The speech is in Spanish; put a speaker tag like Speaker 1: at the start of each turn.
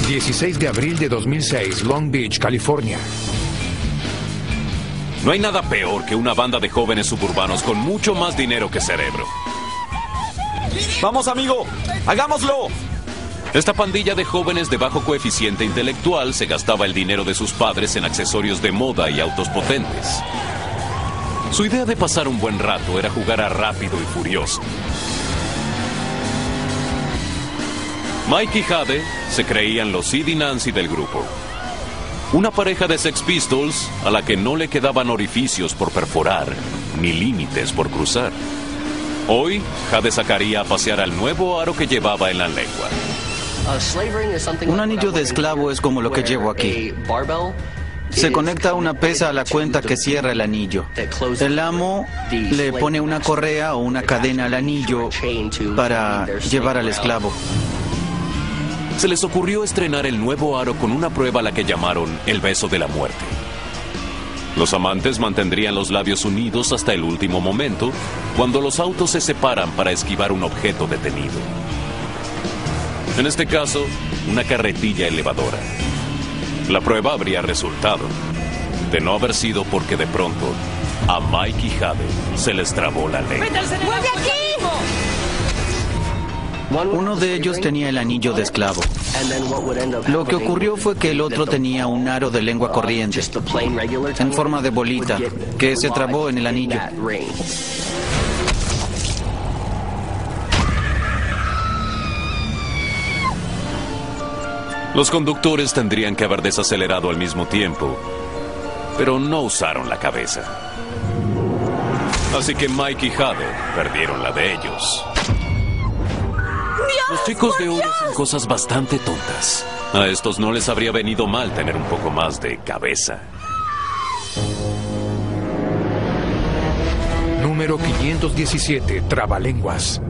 Speaker 1: 16 de abril de 2006, Long Beach, California.
Speaker 2: No hay nada peor que una banda de jóvenes suburbanos con mucho más dinero que cerebro.
Speaker 3: ¡Vamos, amigo! ¡Hagámoslo!
Speaker 2: Esta pandilla de jóvenes de bajo coeficiente intelectual se gastaba el dinero de sus padres en accesorios de moda y autos potentes. Su idea de pasar un buen rato era jugar a Rápido y Furioso. Mike y Jade se creían los Sid y Nancy del grupo. Una pareja de Sex Pistols a la que no le quedaban orificios por perforar, ni límites por cruzar. Hoy, Jade sacaría a pasear al nuevo aro que llevaba en la lengua.
Speaker 4: Un anillo de esclavo es como lo que llevo aquí. Se conecta una pesa a la cuenta que cierra el anillo. El amo le pone una correa o una cadena al anillo para llevar al esclavo.
Speaker 2: Se les ocurrió estrenar el nuevo aro con una prueba a la que llamaron el beso de la muerte. Los amantes mantendrían los labios unidos hasta el último momento, cuando los autos se separan para esquivar un objeto detenido. En este caso, una carretilla elevadora. La prueba habría resultado, de no haber sido porque de pronto a Mike y Jade se les trabó la lengua.
Speaker 5: ¡Vuelve aquí!
Speaker 4: Uno de ellos tenía el anillo de esclavo. Lo que ocurrió fue que el otro tenía un aro de lengua corriente, en forma de bolita, que se trabó en el anillo.
Speaker 2: Los conductores tendrían que haber desacelerado al mismo tiempo, pero no usaron la cabeza. Así que Mike y Jade perdieron la de ellos. Los chicos de hoy hacen cosas bastante tontas. A estos no les habría venido mal tener un poco más de cabeza.
Speaker 1: Número 517, Trabalenguas.